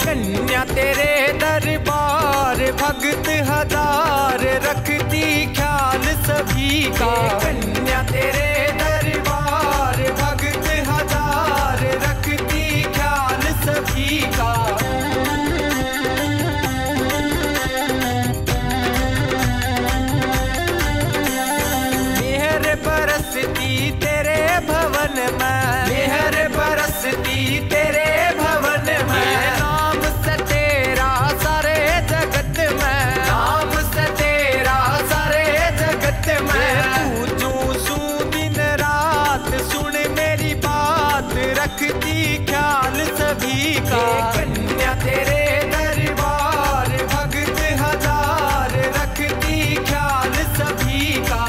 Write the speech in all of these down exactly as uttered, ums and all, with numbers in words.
कन्या तेरे दरबार भगत हजार रखती ख्याल सभी का। कन्या तेरे दरबार भगत हजार रखती ख्याल सभी का। मेहर बरसती तेरे भवन में, मेहर बरसती तेरे भवन में। नाम से तेरा सारे जगत में, नाम से तेरा सारे जगत में। पूजूं सू दिन रात सुन मेरी बात रखती ख्याल सभी का। कन्या तेरे दरबार भगत हजार रखती ख्याल सभी का।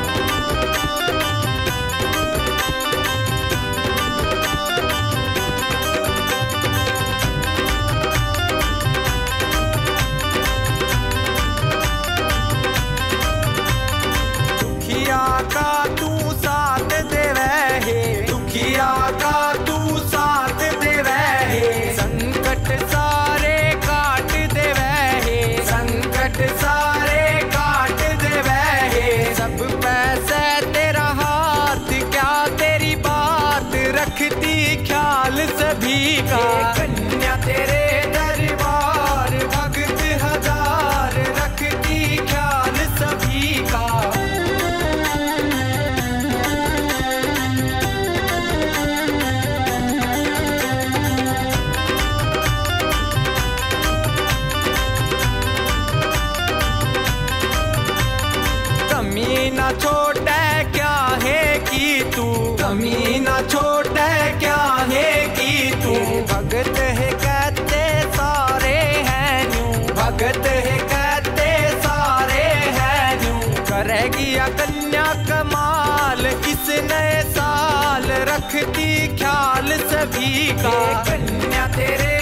दुखिया का तू साथ देवे है, दुखिया का तू साथ देवे है। संकट सारे काट देवे है, संकट सारे काट देवे है। सब पैसे तेरा हाथ क्या तेरी बात रखती ख्याल सभी का। कन्या तेरे दरबार भगत हजार रखती ख्याल सभी का। कमी ना छोटे क्या है कि तू, कमी ना छोटे क्या है कि तू। भगत है कहते सारे हैं यूं, भगत है कहते सारे हैं यूं। करेगी कन्या कमाल इस नए साल रखती ख्याल सभी का। कन्या तेरे